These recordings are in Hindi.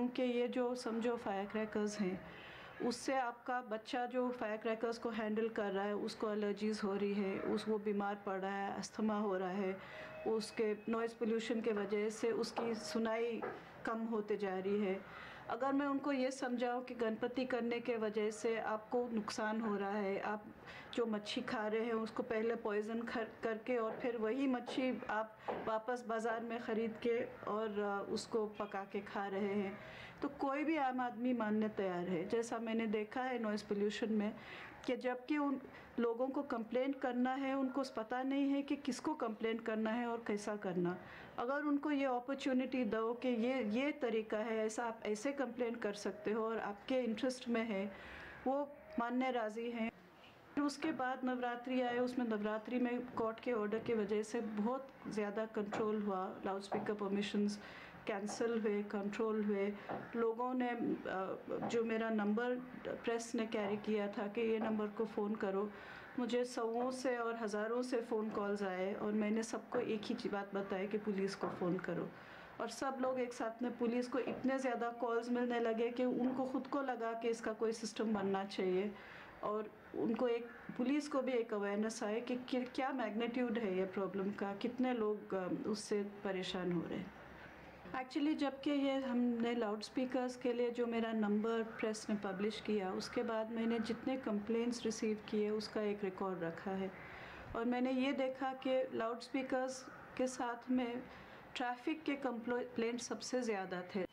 हूँ कि ये जो समझो फायर क्रैकर्स हैं, उससे आपका बच्चा जो फायर क्रैकर्स को हैंडल कर रहा है उसको एलर्जीज़ हो रही है, वो बीमार पड़ रहा है, अस्थमा हो रहा है, उसके नॉइज़ पोल्यूशन के वजह से उसकी सुनाई कम होते जा रही है। अगर मैं उनको ये समझाऊं कि गणपति करने के वजह से आपको नुकसान हो रहा है, आप जो मच्छी खा रहे हैं उसको पहले पॉइज़न करके और फिर वही मच्छी आप वापस बाज़ार में ख़रीद के और उसको पका के खा रहे हैं, तो कोई भी आम आदमी मानने तैयार है। जैसा मैंने देखा है नॉइज़ पोल्यूशन में कि जबकि उन लोगों को कंप्लेंट करना है, उनको पता नहीं है कि किसको कंप्लेंट करना है और कैसा करना। अगर उनको ये अपॉर्चुनिटी दो कि ये तरीका है, ऐसा आप ऐसे कंप्लेंट कर सकते हो और आपके इंटरेस्ट में है, वो मानने राज़ी हैं। फिर उसके बाद नवरात्रि आए, उसमें नवरात्रि में कोर्ट के ऑर्डर की वजह से बहुत ज़्यादा कंट्रोल हुआ, लाउड स्पीकर परमिशंस कैंसिल हुए, कंट्रोल हुए। लोगों ने जो मेरा नंबर प्रेस ने कैरी किया था कि ये नंबर को फ़ोन करो, मुझे सौों से और हज़ारों से फ़ोन कॉल्स आए और मैंने सबको एक ही बात बताई कि पुलिस को फ़ोन करो। और सब लोग एक साथ में, पुलिस को इतने ज़्यादा कॉल्स मिलने लगे कि उनको ख़ुद को लगा कि इसका कोई सिस्टम बनना चाहिए और उनको पुलिस को भी एक अवेयरनेस आए कि क्या मैग्नीट्यूड है ये प्रॉब्लम का, कितने लोग उससे परेशान हो रहे हैं। एक्चुअली जबकि ये हमने लाउड स्पीकर्स के लिए जो मेरा नंबर प्रेस ने पब्लिश किया, उसके बाद मैंने जितने कंप्लेंट्स रिसीव किए उसका एक रिकॉर्ड रखा है और मैंने ये देखा कि लाउड स्पीकर्स के साथ में ट्रैफिक के कंप्लेंट सबसे ज़्यादा थे।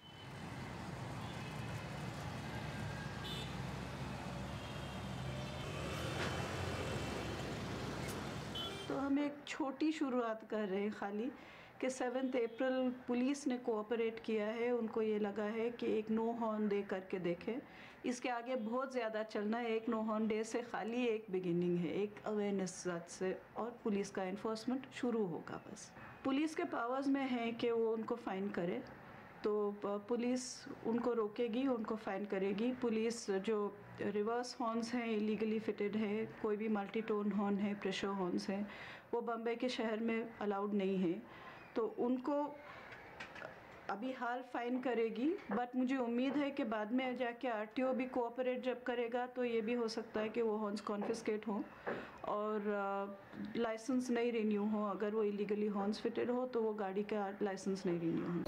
तो हम एक छोटी शुरुआत कर रहे हैं खाली कि 7 अप्रैल पुलिस ने कोऑपरेट किया है, उनको ये लगा है कि एक नो हॉर्न डे करके देखें। इसके आगे बहुत ज़्यादा चलना है, एक नो हॉर्न डे से खाली एक बिगिनिंग है, एक अवेयरनेस से और पुलिस का इन्फोर्समेंट शुरू होगा। बस पुलिस के पावर्स में है कि वो उनको फ़ाइन करे, तो पुलिस उनको रोकेगी, उनको फ़ाइन करेगी। पुलिस जो रिवर्स हॉर्न्स हैं इलीगली फिटेड है, कोई भी मल्टी टोन हॉर्न है, प्रेशर हॉर्न्स हैं, वो बम्बई के शहर में अलाउड नहीं है, तो उनको अभी हाल फ़ाइन करेगी। बट मुझे उम्मीद है कि बाद में जाके आरटीओ भी कोऑपरेट जब करेगा तो ये भी हो सकता है कि वो हॉर्न्स कॉन्फिस्केट हों और लाइसेंस नहीं रिन्यू हो। अगर वो इलीगली हॉर्न्स फिटेड हो तो वो गाड़ी का लाइसेंस नहीं रिन्यू हो।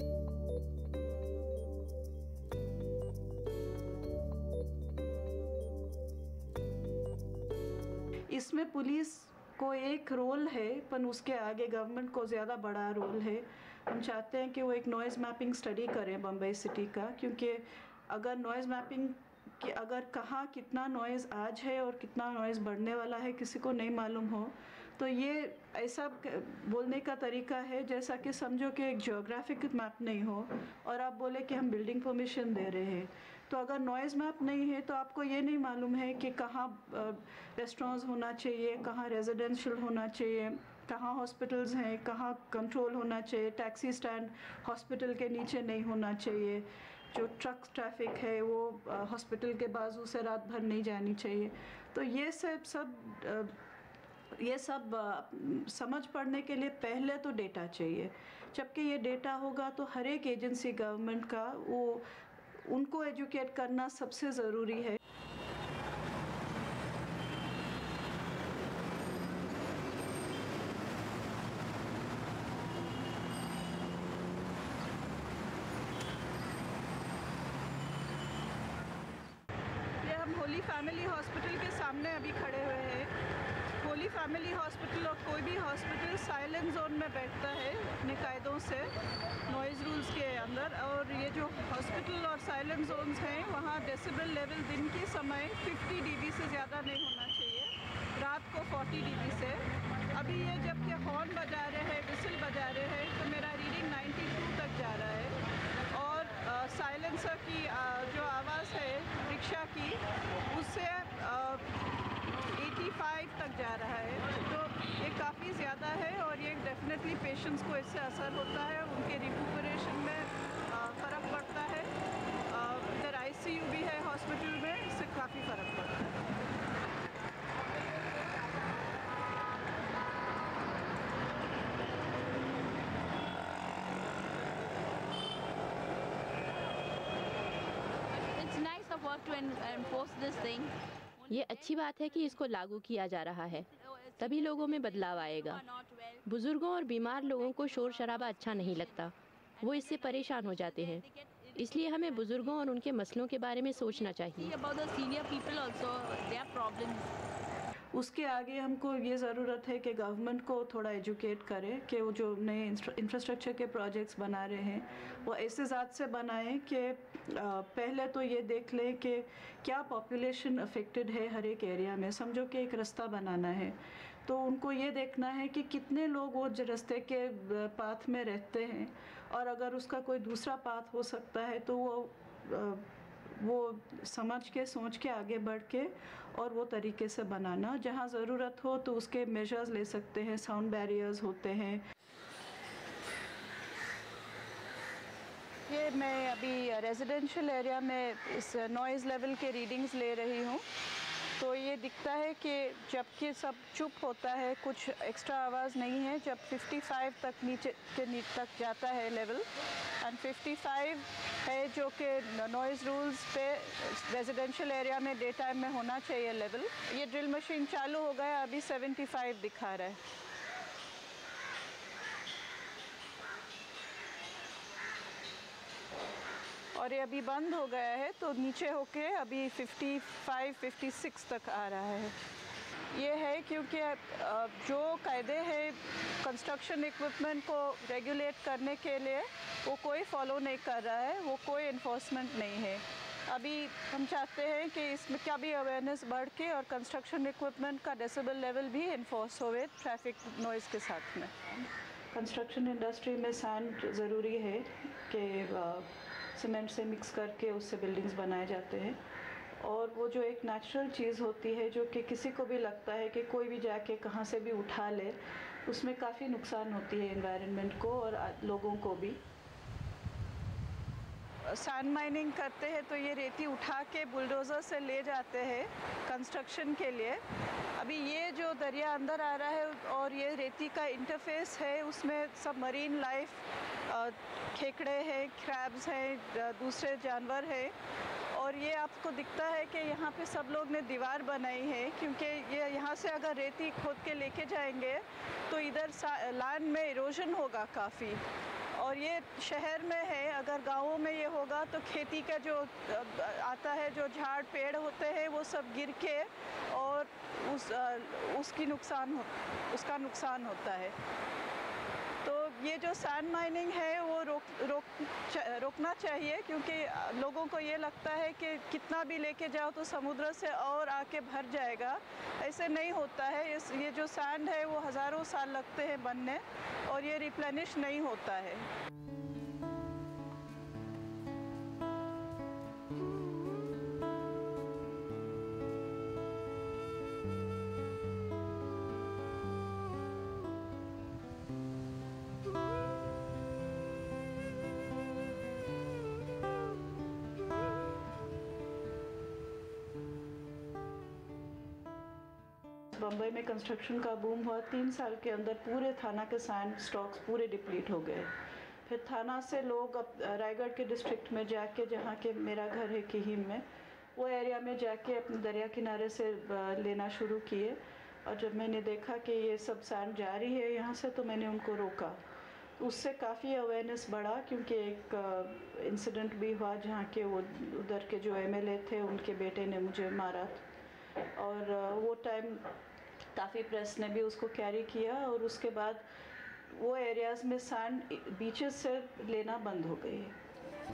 इसमें पुलिस को एक रोल है, पर उसके आगे गवर्नमेंट को ज़्यादा बड़ा रोल है। हम चाहते हैं कि वो एक नॉइज़ मैपिंग स्टडी करें बम्बई सिटी का, क्योंकि अगर नॉइज़ मैपिंग कि अगर कहाँ कितना नॉइज़ आज है और कितना नॉइज़ बढ़ने वाला है किसी को नहीं मालूम हो, तो ये ऐसा बोलने का तरीका है जैसा कि समझो कि एक ज्योग्राफिक मैप नहीं हो और आप बोले कि हम बिल्डिंग परमिशन दे रहे हैं। तो अगर नॉइज़ मैप नहीं है तो आपको ये नहीं मालूम है कि कहाँ रेस्टोरेंट्स होना चाहिए, कहाँ रेजिडेंशियल होना चाहिए, कहाँ हॉस्पिटल्स हैं, कहाँ कंट्रोल होना चाहिए, टैक्सी स्टैंड हॉस्पिटल के नीचे नहीं होना चाहिए, जो ट्रक ट्रैफिक है वो हॉस्पिटल के बाजू से रात भर नहीं जानी चाहिए। तो ये सब समझ पड़ने के लिए पहले तो डेटा चाहिए। जबकि ये डेटा होगा तो हर एक एजेंसी गवर्नमेंट का उनको एजुकेट करना सबसे ज़रूरी है। ये हम होली फैमिली हॉस्पिटल के सामने अभी खड़े हुए हैं। होली फैमिली हॉस्पिटल और कोई भी हॉस्पिटल साइलेंट जोन में बैठता है अपने कायदों से, नॉइज़ रूल्स के अंदर। और ये जो हॉस्पिटल और साइलेंट जोन्स हैं वहाँ डेसिबल लेवल दिन के समय 50 dB से ज़्यादा नहीं होना चाहिए, रात को 40 dB से। अभी ये जबकि हॉर्न बजा रहे हैं, विसिल बजा रहे हैं, तो मेरा रीडिंग 92 तक जा रहा है। और साइलेंसर की जो आवाज़ है रिक्शा की, उससे 85 तक जा रहा है। तो ये काफ़ी ज़्यादा है और ये डेफिनेटली पेशेंट्स को इससे असर होता है, उनके रिकूपरेशन में फ़र्क पड़ता है। इधर ICU भी है हॉस्पिटल में, इससे काफ़ी फ़र्क पड़ता है। got to enforce this thing. ये अच्छी बात है कि इसको लागू किया जा रहा है, तभी लोगों में बदलाव आएगा। बुजुर्गों और बीमार लोगों को शोर शराबा अच्छा नहीं लगता, वो इससे परेशान हो जाते हैं। इसलिए हमें बुजुर्गों और उनके मसलों के बारे में सोचना चाहिए। About the senior people also, their problems. उसके आगे हमको ये ज़रूरत है कि गवर्नमेंट को थोड़ा एजुकेट करे कि वो जो नए इंफ्रास्ट्रक्चर के प्रोजेक्ट्स बना रहे हैं वो ऐसे ज़ात से बनाएं कि पहले तो ये देख लें कि क्या पॉपुलेशन अफेक्टेड है हर एक एरिया में। समझो कि एक रास्ता बनाना है तो उनको ये देखना है कि कितने लोग वो रास्ते के पाथ में रहते हैं, और अगर उसका कोई दूसरा पाथ हो सकता है तो वो समझ के सोच के आगे बढ़ के और वो तरीके से बनाना। जहाँ ज़रूरत हो तो उसके मेजर्स ले सकते हैं, साउंड बैरियर्स होते हैं। ये मैं अभी रेजिडेंशियल एरिया में इस नॉइज़ लेवल के रीडिंग्स ले रही हूँ, तो ये दिखता है कि जबकि सब चुप होता है, कुछ एक्स्ट्रा आवाज़ नहीं है, जब 55 तक नीचे तक जाता है लेवल, एंड 55 है जो कि नॉइज़ रूल्स पे रेजिडेंशियल एरिया में डे टाइम में होना चाहिए लेवल। ये ड्रिल मशीन चालू हो गया, अभी 75 दिखा रहा है। और ये अभी बंद हो गया है तो नीचे होके अभी 55-56 तक आ रहा है। ये है क्योंकि जो कायदे हैं कंस्ट्रक्शन इक्विपमेंट को रेगुलेट करने के लिए वो कोई फॉलो नहीं कर रहा है, वो कोई इन्फोर्समेंट नहीं है। अभी हम चाहते हैं कि इसमें क्या भी अवेयरनेस बढ़ के और कंस्ट्रक्शन इक्विपमेंट का डेसिबल लेवल भी इन्फोर्स होवे ट्रैफिक नॉइज़ के साथ में। कंस्ट्रक्शन इंडस्ट्री में सैंड ज़रूरी है कि सीमेंट से मिक्स करके उससे बिल्डिंग्स बनाए जाते हैं, और वो जो एक नेचुरल चीज़ होती है जो कि किसी को भी लगता है कि कोई भी जाके कहाँ से भी उठा ले, उसमें काफ़ी नुकसान होती है एनवायरनमेंट को और लोगों को भी। सैंड माइनिंग करते हैं तो ये रेती उठा के बुलडोज़र से ले जाते हैं कंस्ट्रक्शन के लिए। अभी ये जो दरिया अंदर आ रहा है और ये रेती का इंटरफेस है, उसमें सब मरीन लाइफ, खेकड़े हैं, क्रैब्स हैं, दूसरे जानवर हैं, और ये आपको दिखता है कि यहाँ पे सब लोग ने दीवार बनाई है क्योंकि ये यहाँ से अगर रेती खोद के लेके जाएंगे तो इधर लैंड में इरोजन होगा काफ़ी, और ये शहर में है। अगर गाँवों में ये होगा तो खेती का जो आता है, जो झाड़ पेड़ होते हैं वो सब गिर के और उसका नुकसान होता है। तो ये जो सैंड माइनिंग है वो रोकना चाहिए, क्योंकि लोगों को ये लगता है कि कितना भी लेके जाओ तो समुद्र से और आके भर जाएगा। ऐसे नहीं होता है। ये जो सैंड है वो हज़ारों साल लगते हैं बनने और ये रिप्लेनिश नहीं होता है। बम्बई में कंस्ट्रक्शन का बूम हुआ, 3 साल के अंदर पूरे थाना के सैंड स्टॉक्स पूरे डिप्लीट हो गए। फिर थाना से लोग अब रायगढ़ के डिस्ट्रिक्ट में जाके, जहाँ के मेरा घर है किहीम में, वो एरिया में जाके अपने दरिया किनारे से लेना शुरू किए, और जब मैंने देखा कि ये सब सैंड जारी है यहाँ से तो मैंने उनको रोका। उससे काफ़ी अवेयरनेस बढ़ा, क्योंकि एक इंसिडेंट भी हुआ जहाँ के वो उधर के जो एमएलए थे उनके बेटे ने मुझे मारा, और वो टाइम काफ़ी प्रेस ने भी उसको कैरी किया, और उसके बाद वो एरियाज़ में सैंड बीचेस से लेना बंद हो गई है।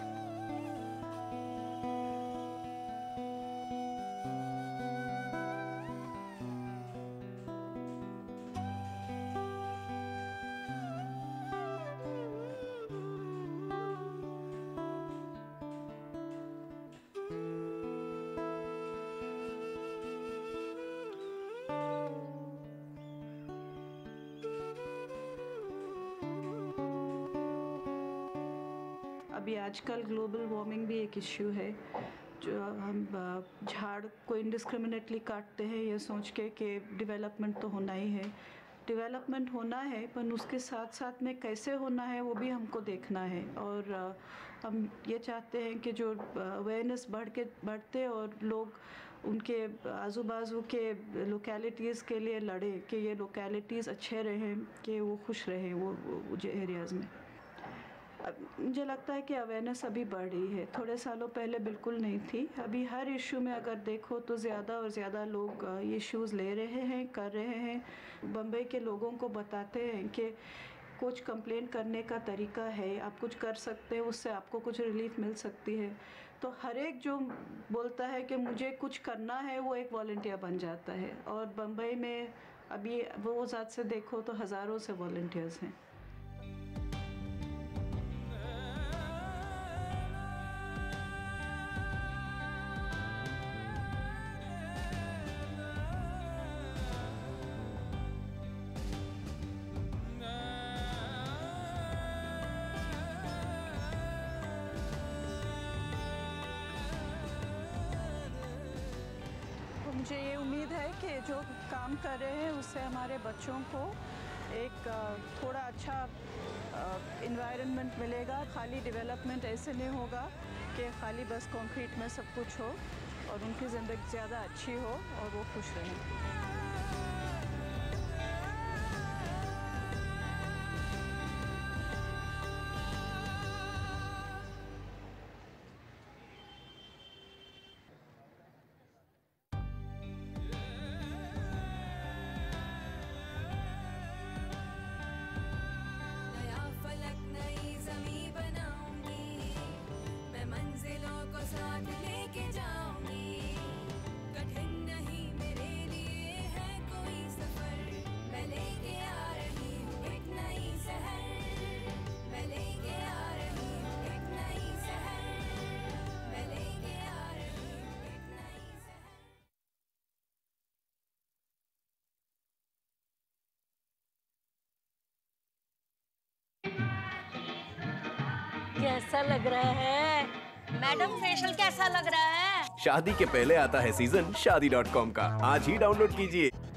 अभी आजकल ग्लोबल वार्मिंग भी एक इश्यू है, जो हम झाड़ को इंडिस्क्रिमिनेटली काटते हैं ये सोच के कि डेवलपमेंट तो होना ही है। डेवलपमेंट होना है, पर उसके साथ साथ में कैसे होना है वो भी हमको देखना है। और हम ये चाहते हैं कि जो अवेयरनेस बढ़ते और लोग उनके आजू बाजू के लोकेलिटीज़ के लिए लड़े कि ये लोकेलिटीज़ अच्छे रहें, कि वो खुश रहें वो जो एरियाज़ में। मुझे लगता है कि अवेयरनेस अभी बढ़ रही है, थोड़े सालों पहले बिल्कुल नहीं थी। अभी हर इशू में अगर देखो तो ज़्यादा और ज़्यादा लोग ये इश्यूज़ ले रहे हैं, कर रहे हैं। बम्बई के लोगों को बताते हैं कि कुछ कंप्लेन करने का तरीका है, आप कुछ कर सकते हैं, उससे आपको कुछ रिलीफ मिल सकती है। तो हर एक जो बोलता है कि मुझे कुछ करना है वो एक वॉलंटियर बन जाता है। और बम्बई में अभी वो ज़ात से देखो तो हज़ारों से वॉलंटियर्स हैं। मुझे ये उम्मीद है कि जो काम कर रहे हैं उससे हमारे बच्चों को एक थोड़ा अच्छा इन्वायरमेंट मिलेगा। खाली डेवलपमेंट ऐसे नहीं होगा कि खाली बस कंक्रीट में सब कुछ हो, और उनकी ज़िंदगी ज़्यादा अच्छी हो और वो खुश रहें। कैसा लग रहा है मैडम? फेशियल कैसा लग रहा है? शादी के पहले आता है सीजन शादी.com का। आज ही डाउनलोड कीजिए।